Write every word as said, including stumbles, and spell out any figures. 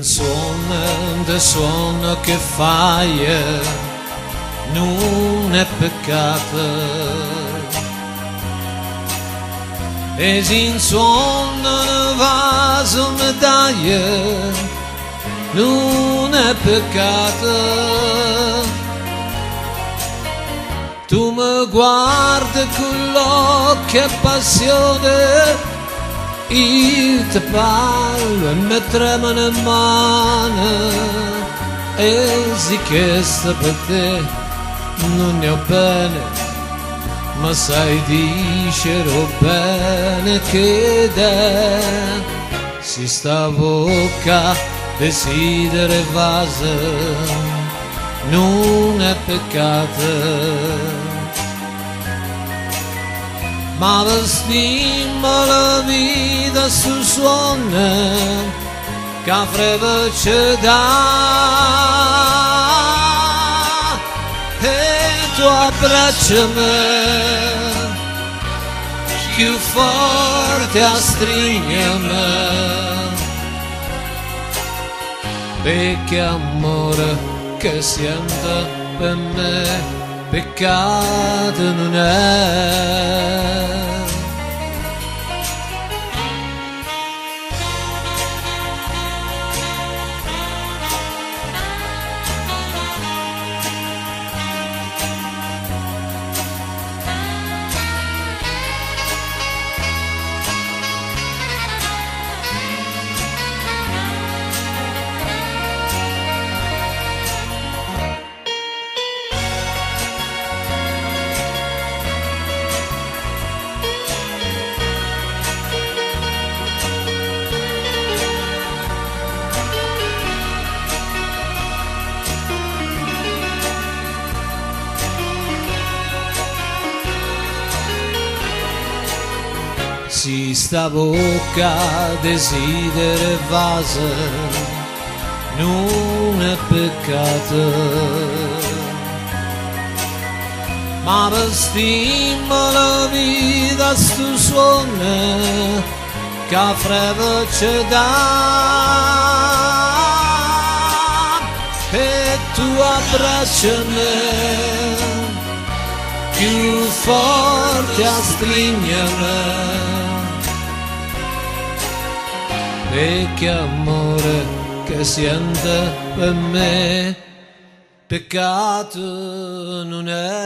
canzone del suono che fai non è peccato, e in suono un vaso medaglia non è peccato. Tu mi guardi con l'occhio e passione, io ti parlo e mi tremano le mani, e sì che sta per te non ne ho bene, ma sai dicere bene che te si sta bocca desidere vase non è peccato. Ma vestimmo la vita sul suono che avrebbe ci dà, e tu abbracciami più forte a stringermi, perché amore che sento per me peccato non è. Si sta bocca desidere vase non è peccato, ma vestimmo la vita stu suono che avrebbe ci dà, e tu abbracciami più forte a stringermi, perché amore che sente per me peccato non è.